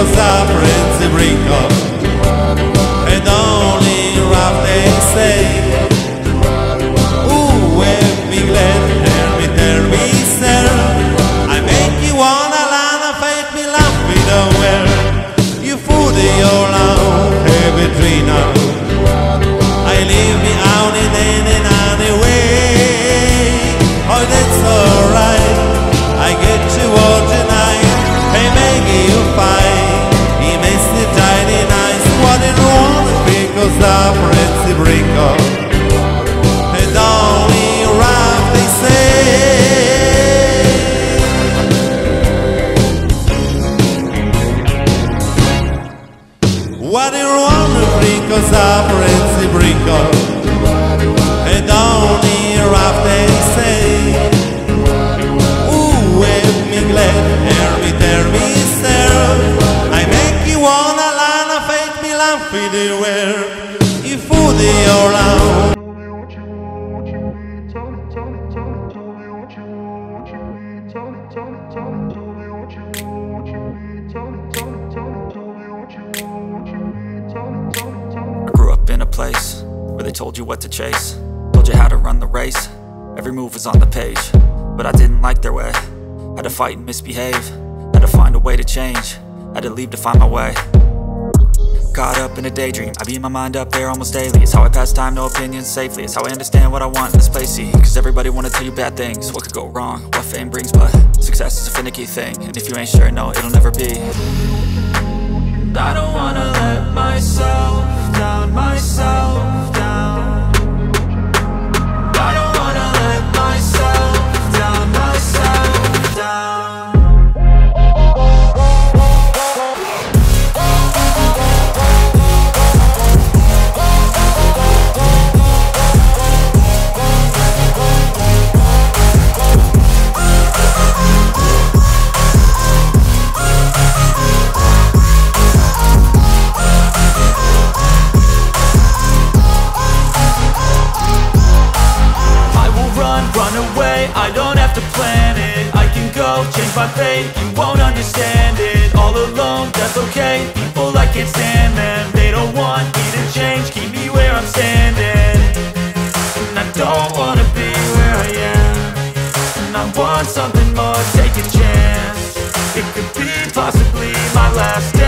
because our friends they bring up, and only rough they say. Ooh, we'll be glad, tell me, sir. I make you wanna learn a fight me love me nowhere. You fool the old out, heavy tree now. I leave me out in any way. Oh, that's alright. I get you all tonight. Hey, make you fine. He makes the tiny nice. What in wrong? Because our friends they bring up, and only rough they say. What in wrong? Because our friends they bring up, and only rough they say. Ooh, make me glad, tell me, sir. I make you wanna learn a fake me laugh anywhere. You fool the all out. I grew up in a place where they told you what to chase, told you how to run the race. Every move was on the page, but I didn't like their way. Had to fight and misbehave, had to find a way to change, had to leave to find my way. Caught up in a daydream, I beat my mind up there almost daily. It's how I pass time, no opinions safely. It's how I understand what I want in this place, see. Cause everybody wanna tell you bad things, what could go wrong, what fame brings. But success is a finicky thing, and if you ain't sure, no, it'll never be. I don't wanna let myself down, myself down. I don't wanna let myself down, myself down. Run away, I don't have to plan it. I can go, change my fate, you won't understand it. All alone, that's okay, people I can't stand them. They don't want me to change, keep me where I'm standing. And I don't wanna be where I am, and I want something more, take a chance. It could be possibly my last